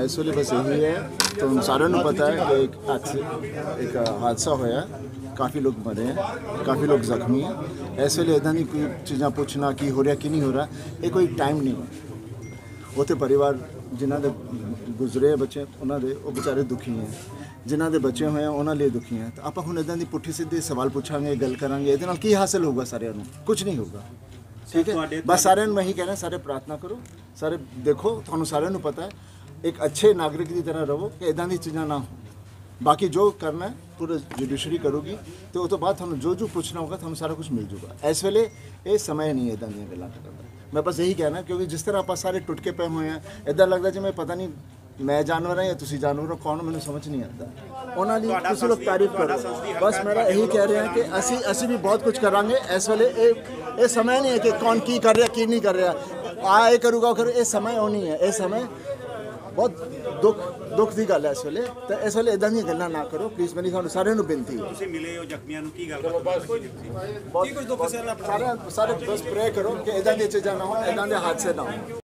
इस वे बस यही है तो सारे पता है कि एक हादसा होया, काफ़ी लोग मरे हैं, काफ़ी लोग जख्मी हैं। इस वे इदा नहीं कोई चीज़ा पूछना की हो रहा कि नहीं हो रहा, ये कोई टाइम नहीं है। वो तो परिवार जिन्हों के गुजरे बच्चे उन्होंने वो बेचारे दुखी हैं, जिन्हों के बच्चे हुए हैं उन्होंने दुखी हैं। तो आप हम इदा की पुट्ठी सीधी सवाल पूछांगे, गल करांगे, ये की हासिल होगा? सारे कुछ नहीं होगा। ठीक है, बस सारे मैं ही कहना, सारे प्रार्थना करो, सारे देखो, थानू सारे पता है एक अच्छे नागरिक की तरह रहो कि इदा की चीज़ा ना हो। बाकी जो करना है पूरा जुडिशरी करोगी तो उस तो बाद थानू जो पूछना होगा थानू सारा कुछ मिल जाएगा। इस वेले ये समय नहीं है इदा दी गल्लां करन दा। मैं बस यही कहना, क्योंकि जिस तरह आप सारे टुट के पे हुए हैं, इदा लगता जिवें पता नहीं मैं जानवर हाँ या तुसी जानवर हो, कौन मैंने समझ नहीं आता। उन्होंने तुसी लोग तारीफ करो, बस मेरा यही कह रहे हैं कि असी भी बहुत कुछ करांगे। इस वेले ये समय नहीं है कि कौन की कर रहा की नहीं कर रहा, आ ये करूँगा कर, ये समय वो नहीं है। ये समय बहुत दुख की गल है इस वेले। तो इस वेले इदा दी गल्लां ना करो प्लीज़, मेरी थानू सारिਆਂ ਨੂੰ बेनती है। सारे बस प्रे करो कि इदा दी चीज़ां ना हो, इदा दे हादसे ना हो।